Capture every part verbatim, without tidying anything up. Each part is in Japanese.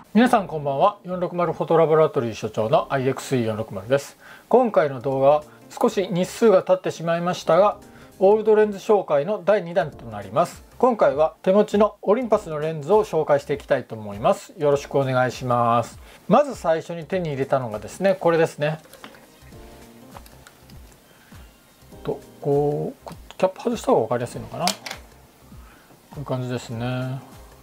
皆さんこんばんは。よんろくまるフォトラボラトリー所長の アイエックスイーよんろくまる です。今回の動画は少し日数が経ってしまいましたが、オールドレンズ紹介のだいにだんとなります。今回は手持ちのオリンパスのレンズを紹介していきたいと思います。よろしくお願いします。まず最初に手に入れたのがですね、これですね。とこうキャップ外した方が分かりやすいのかな。こういう感じですね。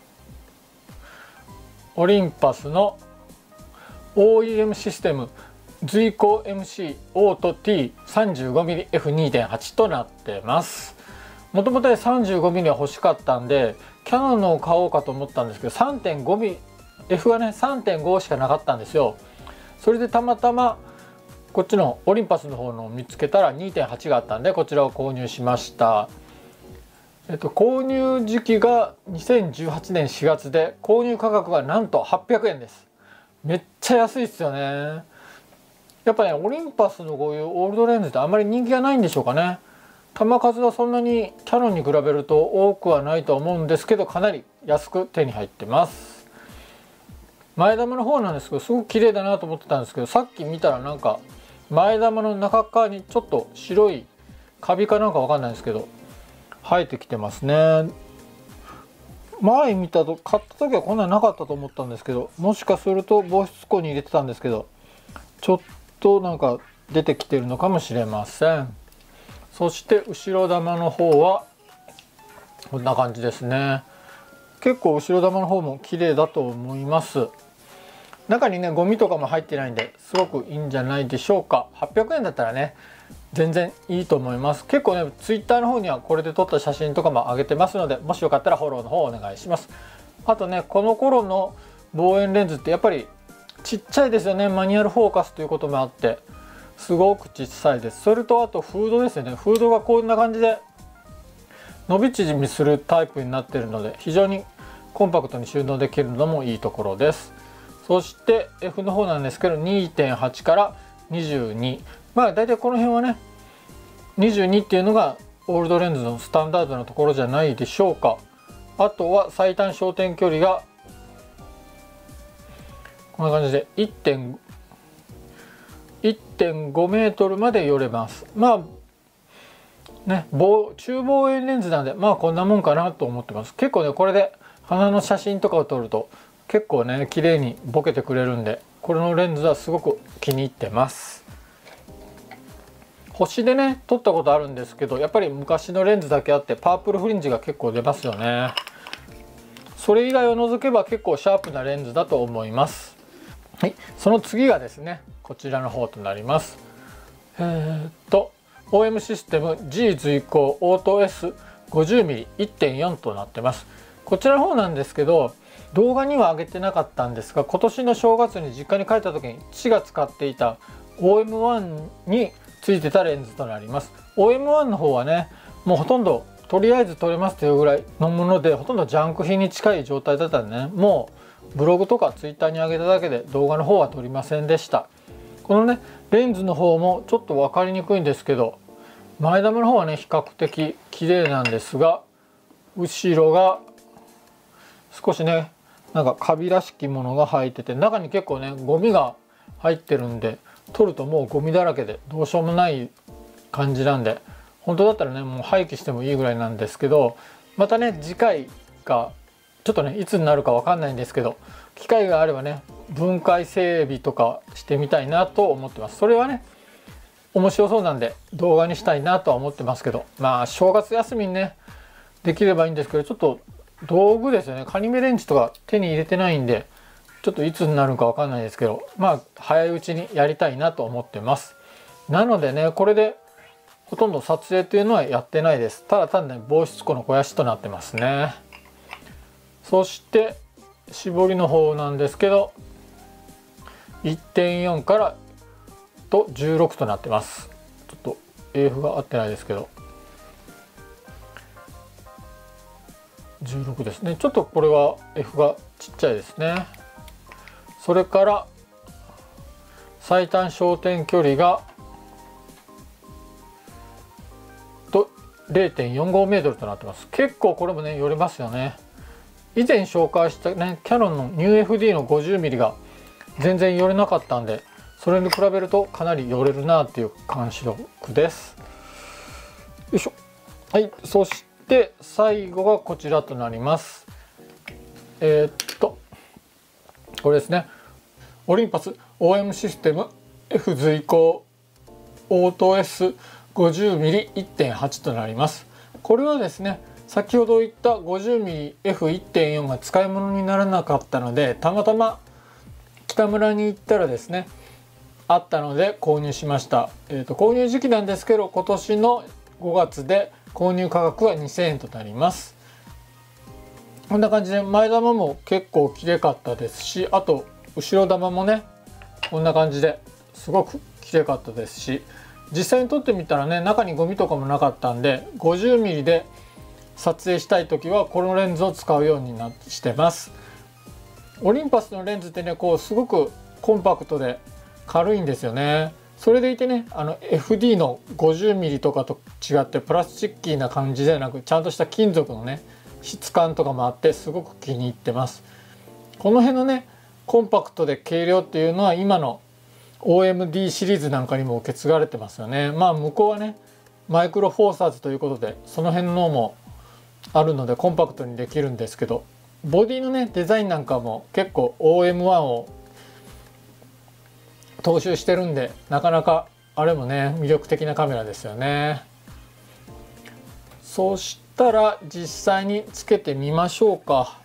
オリンパスの オーイーエム システム随行 エムシー オート ティーさんじゅうごミリエフにてんはち となってます。もともと さんじゅうごミリ は欲しかったんでキャノンのを買おうかと思ったんですけど さんてんごミリエフ がね さんてんご しかなかったんですよ。それでたまたまこっちのオリンパスの方のを見つけたら にてんはち があったんでこちらを購入しました。えっと、購入時期がにせんじゅうはちねんしがつで購入価格がなんとはっぴゃくえんです。めっちゃ安いですよね。やっぱねオリンパスのこういうオールドレンズってあんまり人気がないんでしょうかね。弾数はそんなにキャノンに比べると多くはないと思うんですけどかなり安く手に入ってます。前玉の方なんですけどすごく綺麗だなと思ってたんですけどさっき見たらなんか前玉の中側にちょっと白いカビかなんかわかんないですけど生えてきてますね。前見たと買った時はこんなになかったと思ったんですけどもしかすると防湿庫に入れてたんですけどちょっとなんか出てきてるのかもしれません。そして後ろ玉の方はこんな感じですね。結構後ろ玉の方も綺麗だと思います。中にねゴミとかも入ってないんですごくいいんじゃないでしょうか。はっぴゃくえんだったらね全然いいと思います。結構ねツイッターの方にはこれで撮った写真とかも上げてますのでもしよかったらフォローの方お願いします。あとねこの頃の望遠レンズってやっぱりちっちゃいですよね。マニュアルフォーカスということもあってすごく小さいです。それとあとフードですよね。フードがこんな感じで伸び縮みするタイプになっているので非常にコンパクトに収納できるのもいいところです。そして エフ の方なんですけど にてんはち からにじゅうに、まあ大体この辺はねにじゅうにっていうのがオールドレンズのスタンダードなところじゃないでしょうか。あとは最短焦点距離がこんな感じで いってんごメートルまで寄れます。まあね中望遠レンズなんでまあこんなもんかなと思ってます。結構ねこれで花の写真とかを撮ると結構ね綺麗にボケてくれるんでこれのレンズはすごく気に入ってます。星でね撮ったことあるんですけどやっぱり昔のレンズだけあってパープルフリンジが結構出ますよね。それ以外を除けば結構シャープなレンズだと思います。はい、その次がですねこちらの方となります。えー、っと オーエム システム G 随行オート エスごじゅうミリいってんよん となってます。こちらの方なんですけど動画には上げてなかったんですが今年の正月に実家に帰った時に父が使っていた オーエムワン についてたレンズとなります。 オーエムワン の方はねもうほとんどとりあえず撮れますというぐらいのものでほとんどジャンク品に近い状態だったんでねもうブログとかツイッターに上げただけで動画の方は撮りませんでした。このねレンズの方もちょっと分かりにくいんですけど前玉の方はね比較的綺麗なんですが後ろが少しねなんかカビらしきものが入ってて中に結構ねゴミが入ってるんで取るともうゴミだらけでどうしようもない感じなんで本当だったらねもう廃棄してもいいぐらいなんですけどまたね次回がちょっとねいつになるか分かんないんですけど機会があればね分解整備とかしてみたいなと思ってます。それはね面白そうなんで動画にしたいなとは思ってますけどまあ正月休みにねできればいいんですけどちょっと道具ですよねカニ目レンチとか手に入れてないんでちょっといつになるか分かんないですけどまあ早いうちにやりたいなと思ってます。なのでねこれでほとんど撮影というのはやってないです。ただ単に防湿庫の肥やしとなってますね。そして絞りの方なんですけど いってんよん からとじゅうろくとなってます。ちょっと エーエフ が合ってないですけどじゅうろくですね。ちょっとこれは エフ がちっちゃいですね。それから最短焦点距離がと れいてんよんごメートルとなってます。結構これもね寄れますよね。 以前紹介したねキヤノンのニューエフディー の ごじゅうミリ が全然寄れなかったんで、それに比べるとかなり寄れるなっていう感触です。よいしょ。はい、そして最後がこちらとなります。えー、っとこれですね、オリンパス オーエム システム F 随行オート エスごじゅうミリいってんはち となります。これはですね、先ほど言った ごじゅうミリエフいってんよん が使い物にならなかったので、たまたま北村に行ったらですねあったので購入しました。えーと購入時期なんですけど、今年のごがつで購入価格はにせんえんとなります。こんな感じで前玉も結構きれかったですし、あと後ろ玉もねこんな感じですごくきれかったですし、実際に撮ってみたらね中にゴミとかもなかったんで、 ごじゅうミリ で撮影したい時はこのレンズを使うようになってしてます。オリンパスのレンズってねこうすごくコンパクトで軽いんですよね。それでいてね、あの エフディー の ごじゅうミリ とかと違ってプラスチッキーな感じではなく、ちゃんとした金属のね質感とかもあってすごく気に入ってます。この辺のねコンパクトで軽量っていうのは今の オーエムディー シリーズなんかにも受け継がれてますよね。まあ向こうはねマイクロフォーサーズということでその辺のもあるのでコンパクトにできるんですけど、ボディのねデザインなんかも結構 オーエムワン を踏襲してるんで、なかなかあれもね魅力的なカメラですよね。そしたら実際につけてみましょうか。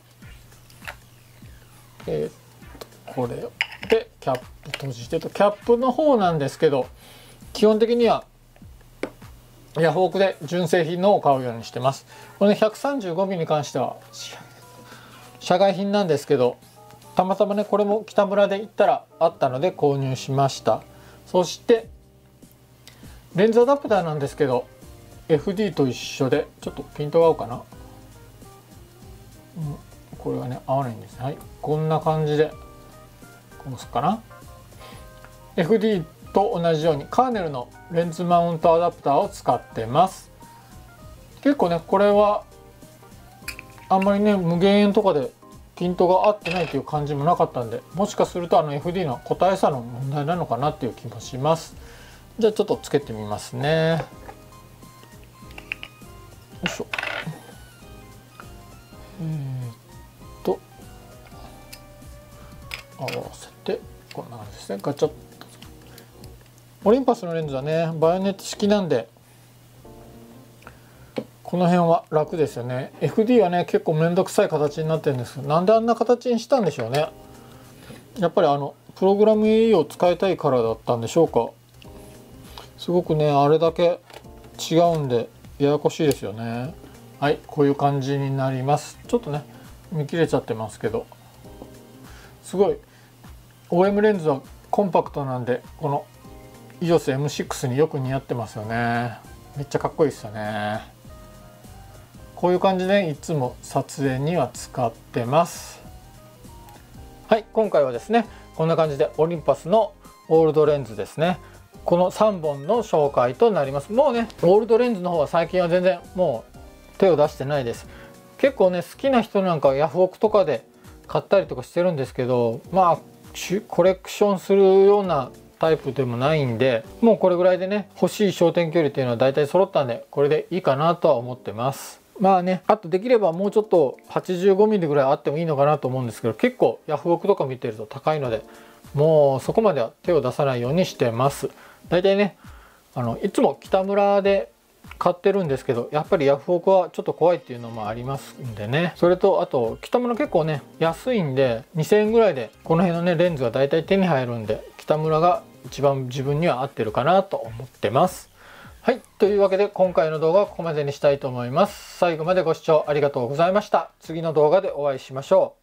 えー、っとこれでキャップ閉じてと、キャップの方なんですけど基本的にはヤフオクで純正品のを買うようにしてます。これね ひゃくさんじゅうごミリ に関しては社外品なんですけど、たまたまねこれも北村で行ったらあったので購入しました。そしてレンズアダプターなんですけど エフディー と一緒でちょっとピントが合うかな、うん、これはね合わないんですね。はい、こんな感じでこうすかな。 エフディー と同じようにカーネルのレンズマウントアダプターを使ってます。結構ねこれはあんまりね無限遠とかでピントが合ってないという感じもなかったんで、もしかするとあの エフディー の個体差の問題なのかなっていう気もします。じゃあちょっとつけてみますね。よいしょ。えー、っと合わせてこんな感じですね。ガチャッと。オリンパスのレンズはねバイオネット式なんでこの辺は楽ですよね。 エフディー はね結構めんどくさい形になってるんですけど、なんであんな形にしたんでしょうね。やっぱりあのプログラム エーイー を使いたいからだったんでしょうか。すごくねあれだけ違うんでややこしいですよね。はい、こういう感じになります。ちょっとね見切れちゃってますけど、すごい オーエム レンズはコンパクトなんでこの イーオーエスエムシックス によく似合ってますよね。めっちゃかっこいいですよね。こういう感じでいつも撮影には使ってます。はい、今回はですねこんな感じでオリンパスのオールドレンズですね、このさんぼんの紹介となります。もうねオールドレンズの方は最近は全然もう手を出してないです。結構ね好きな人なんかヤフオクとかで買ったりとかしてるんですけど、まあコレクションするようなタイプでもないんで、もうこれぐらいでね欲しい焦点距離っていうのは大体揃ったんでこれでいいかなとは思ってます。まあねあとできればもうちょっと はちじゅうごミリ ぐらいあってもいいのかなと思うんですけど、結構ヤフオクとか見てると高いのでもうそこまでは手を出さないようにしてます。大体ねあのいつも北村で買ってるんですけど、やっぱりヤフオクはちょっと怖いっていうのもありますんでね。それとあと北村結構ね安いんでにせんえんぐらいでこの辺のねレンズが大体手に入るんで、北村が一番自分には合ってるかなと思ってます。はい、というわけで今回の動画はここまでにしたいと思います。最後までご視聴ありがとうございました。次の動画でお会いしましょう。